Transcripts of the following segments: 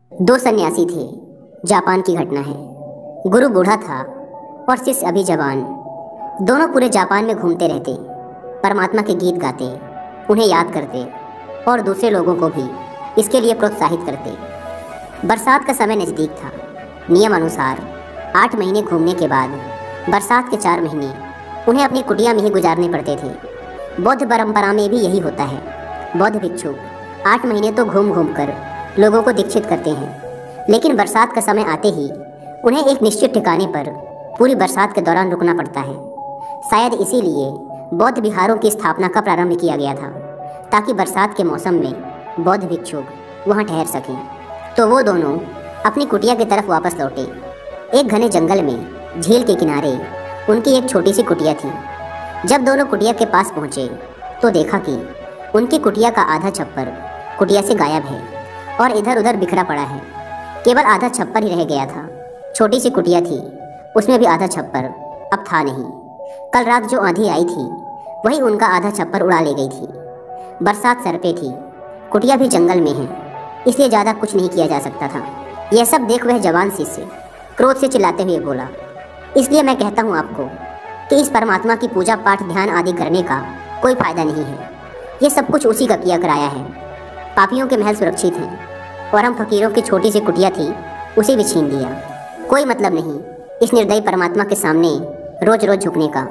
दो सन्यासी थे। जापान की घटना है। गुरु बूढ़ा था और शिष्य अभी जवान। दोनों पूरे जापान में घूमते रहते, परमात्मा के गीत गाते, उन्हें याद करते और दूसरे लोगों को भी इसके लिए प्रोत्साहित करते। बरसात का समय नज़दीक था। नियम अनुसार 8 महीने घूमने के बाद बरसात के 4 महीने उन्हें अपनी कुटिया में ही गुजारने पड़ते थे। बौद्ध परंपरा में भी यही होता है। बौद्ध भिक्षु 8 महीने तो घूम घूम कर लोगों को दीक्षित करते हैं, लेकिन बरसात का समय आते ही उन्हें एक निश्चित ठिकाने पर पूरी बरसात के दौरान रुकना पड़ता है। शायद इसीलिए बौद्ध विहारों की स्थापना का प्रारंभ किया गया था, ताकि बरसात के मौसम में बौद्ध भिक्षु वहाँ ठहर सकें। तो वो दोनों अपनी कुटिया की तरफ वापस लौटे। एक घने जंगल में झील के किनारे उनकी एक छोटी सी कुटिया थी। जब दोनों कुटिया के पास पहुँचे तो देखा कि उनकी कुटिया का आधा छप्पर कुटिया से गायब है और इधर उधर बिखरा पड़ा है। केवल आधा छप्पर ही रह गया था। छोटी सी कुटिया थी, उसमें भी आधा छप्पर अब था नहीं। कल रात जो आंधी आई थी वही उनका आधा छप्पर उड़ा ले गई थी। बरसात सर पे थी, कुटिया भी जंगल में है, इसलिए ज़्यादा कुछ नहीं किया जा सकता था। यह सब देख वह जवान शिष्य क्रोध से चिल्लाते हुए बोला, इसलिए मैं कहता हूँ आपको कि इस परमात्मा की पूजा पाठ ध्यान आदि करने का कोई फायदा नहीं है। ये सब कुछ उसी का किया कराया है। पापियों के महल सुरक्षित हैं और हम फकीरों की छोटी सी कुटिया थी, उसे भी छीन लिया। कोई मतलब नहीं इस निर्दयी परमात्मा के सामने रोज रोज झुकने का।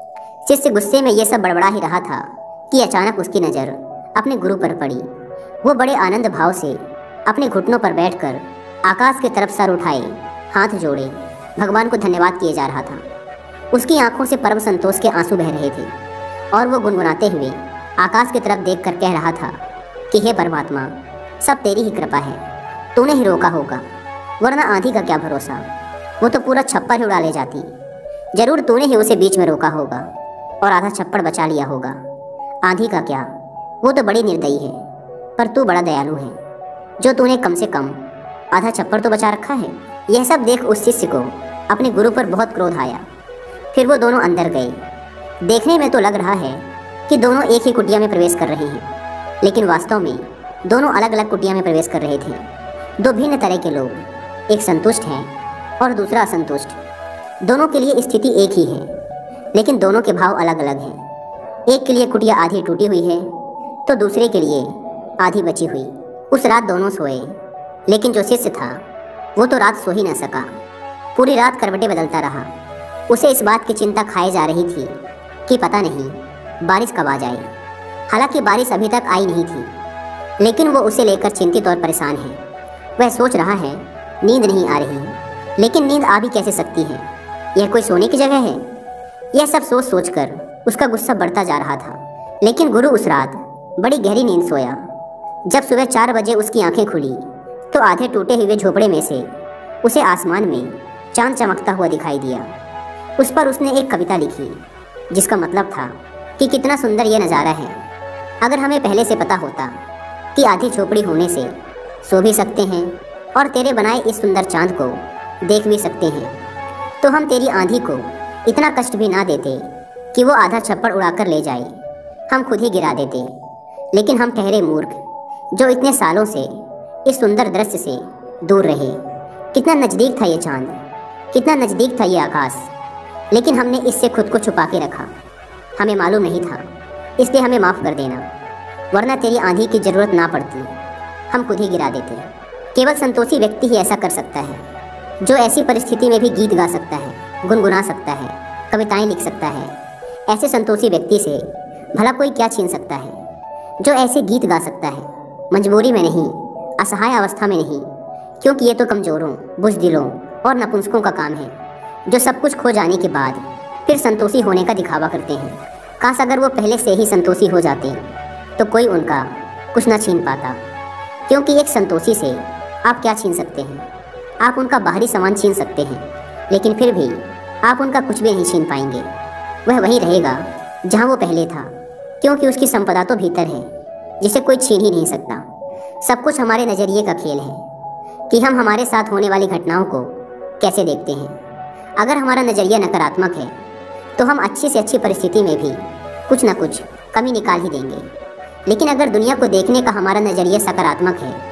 शिष्य गुस्से में ये सब बड़बड़ा ही रहा था कि अचानक उसकी नज़र अपने गुरु पर पड़ी। वो बड़े आनंद भाव से अपने घुटनों पर बैठकर आकाश की तरफ सर उठाए, हाथ जोड़े भगवान को धन्यवाद किए जा रहा था। उसकी आंखों से परम संतोष के आंसू बह रहे थे और वो गुनगुनाते हुए आकाश की तरफ देखकर कह रहा था कि हे परमात्मा, सब तेरी ही कृपा है। तूने ही रोका होगा, वरना आंधी का क्या भरोसा, वो तो पूरा छप्पर ही उड़ा ले जाती। जरूर तूने ही उसे बीच में रोका होगा और आधा छप्पर बचा लिया होगा। आंधी का क्या, वो तो बड़ी निर्दयी है, पर तू बड़ा दयालु है जो तूने कम से कम आधा छप्पर तो बचा रखा है। यह सब देख उस शिष्य को अपने गुरु पर बहुत क्रोध आया। फिर वो दोनों अंदर गए। देखने में तो लग रहा है कि दोनों एक ही कुटिया में प्रवेश कर रहे हैं, लेकिन वास्तव में दोनों अलग अलग कुटिया में प्रवेश कर रहे थे। दो भिन्न तरह के लोग, एक संतुष्ट है और दूसरा असंतुष्ट। दोनों के लिए स्थिति एक ही है, लेकिन दोनों के भाव अलग अलग हैं। एक के लिए कुटिया आधी टूटी हुई है तो दूसरे के लिए आधी बची हुई। उस रात दोनों सोए, लेकिन जो शिष्य था वो तो रात सो ही न सका। पूरी रात करवटें बदलता रहा। उसे इस बात की चिंता खाए जा रही थी कि पता नहीं बारिश कब आ जाए। हालांकि बारिश अभी तक आई नहीं थी, लेकिन वो उसे लेकर चिंतित और परेशान है। वह सोच रहा है नींद नहीं आ रही, लेकिन नींद आ भी कैसे सकती है, यह कोई सोने की जगह है। यह सब सोच सोचकर उसका गुस्सा बढ़ता जा रहा था। लेकिन गुरु उस रात बड़ी गहरी नींद सोया। जब सुबह 4 बजे उसकी आंखें खुली तो आधे टूटे हुए झोपड़े में से उसे आसमान में चांद चमकता हुआ दिखाई दिया। उस पर उसने एक कविता लिखी, जिसका मतलब था कि कितना सुंदर यह नज़ारा है। अगर हमें पहले से पता होता कि आधी झोपड़ी होने से सो भी सकते हैं और तेरे बनाए इस सुंदर चांद को देख भी सकते हैं, तो हम तेरी आंधी को इतना कष्ट भी ना देते कि वो आधा छप्पर उड़ाकर ले जाए। हम खुद ही गिरा देते। लेकिन हम ठहरे मूर्ख जो इतने सालों से इस सुंदर दृश्य से दूर रहे। कितना नज़दीक था ये चांद, कितना नज़दीक था ये आकाश, लेकिन हमने इससे खुद को छुपा के रखा। हमें मालूम नहीं था, इसलिए हमें माफ़ कर देना, वरना तेरी आंधी की ज़रूरत ना पड़ती, हम खुद ही गिरा देते। केवल संतोषी व्यक्ति ही ऐसा कर सकता है, जो ऐसी परिस्थिति में भी गीत गा सकता है, गुनगुना सकता है, कविताएं लिख सकता है। ऐसे संतोषी व्यक्ति से भला कोई क्या छीन सकता है, जो ऐसे गीत गा सकता है, मजबूरी में नहीं, असहाय अवस्था में नहीं, क्योंकि ये तो कमज़ोरों, बुज़दिलों और नपुंसकों का काम है, जो सब कुछ खो जाने के बाद फिर संतोषी होने का दिखावा करते हैं। काश अगर वो पहले से ही संतोषी हो जाते तो कोई उनका कुछ ना छीन पाता, क्योंकि एक संतोषी से आप क्या छीन सकते हैं। आप उनका बाहरी सामान छीन सकते हैं, लेकिन फिर भी आप उनका कुछ भी नहीं छीन पाएंगे। वह वहीं रहेगा जहाँ वो पहले था, क्योंकि उसकी संपदा तो भीतर है, जिसे कोई छीन ही नहीं सकता। सब कुछ हमारे नज़रिए का खेल है कि हम हमारे साथ होने वाली घटनाओं को कैसे देखते हैं। अगर हमारा नज़रिया नकारात्मक है तो हम अच्छी से अच्छी परिस्थिति में भी कुछ ना कुछ कमी निकाल ही देंगे। लेकिन अगर दुनिया को देखने का हमारा नज़रिया सकारात्मक है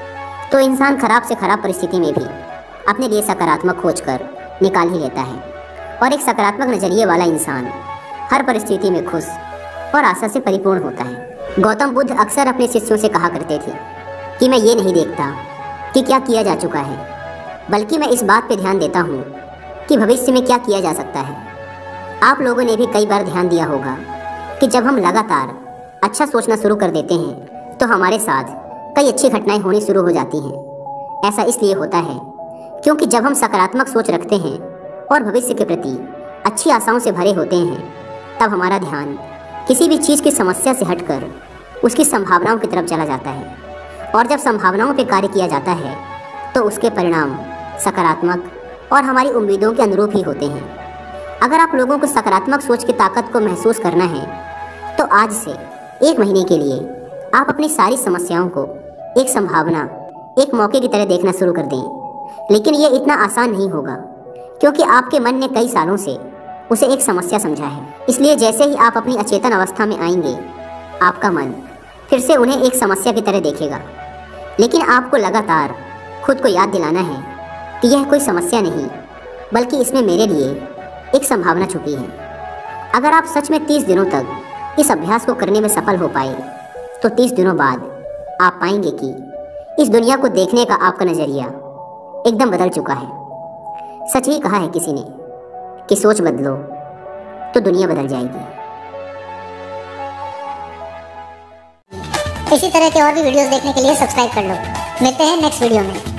तो इंसान खराब से खराब परिस्थिति में भी अपने लिए सकारात्मक खोज कर निकाल ही लेता है। और एक सकारात्मक नजरिए वाला इंसान हर परिस्थिति में खुश और आशा से परिपूर्ण होता है। गौतम बुद्ध अक्सर अपने शिष्यों से कहा करते थे कि मैं ये नहीं देखता कि क्या किया जा चुका है, बल्कि मैं इस बात पे ध्यान देता हूँ कि भविष्य में क्या किया जा सकता है। आप लोगों ने भी कई बार ध्यान दिया होगा कि जब हम लगातार अच्छा सोचना शुरू कर देते हैं तो हमारे साथ कई अच्छी घटनाएं होनी शुरू हो जाती हैं। ऐसा इसलिए होता है क्योंकि जब हम सकारात्मक सोच रखते हैं और भविष्य के प्रति अच्छी आशाओं से भरे होते हैं, तब हमारा ध्यान किसी भी चीज़ की समस्या से हटकर उसकी संभावनाओं की तरफ चला जाता है। और जब संभावनाओं पर कार्य किया जाता है तो उसके परिणाम सकारात्मक और हमारी उम्मीदों के अनुरूप ही होते हैं। अगर आप लोगों को सकारात्मक सोच की ताकत को महसूस करना है तो आज से 1 महीने के लिए आप अपनी सारी समस्याओं को एक संभावना, एक मौके की तरह देखना शुरू कर दें। लेकिन ये इतना आसान नहीं होगा क्योंकि आपके मन ने कई सालों से उसे एक समस्या समझा है। इसलिए जैसे ही आप अपनी अचेतन अवस्था में आएंगे, आपका मन फिर से उन्हें एक समस्या की तरह देखेगा। लेकिन आपको लगातार खुद को याद दिलाना है कि यह कोई समस्या नहीं, बल्कि इसमें मेरे लिए एक संभावना छुपी है। अगर आप सच में 30 दिनों तक इस अभ्यास को करने में सफल हो पाए तो 30 दिनों बाद आप पाएंगे कि इस दुनिया को देखने का आपका नज़रिया एकदम बदल चुका है। सच ही कहा है किसी ने कि सोच बदलो तो दुनिया बदल जाएगी। इसी तरह के और भी वीडियोस देखने के लिए सब्सक्राइब कर लो। मिलते हैं नेक्स्ट वीडियो में।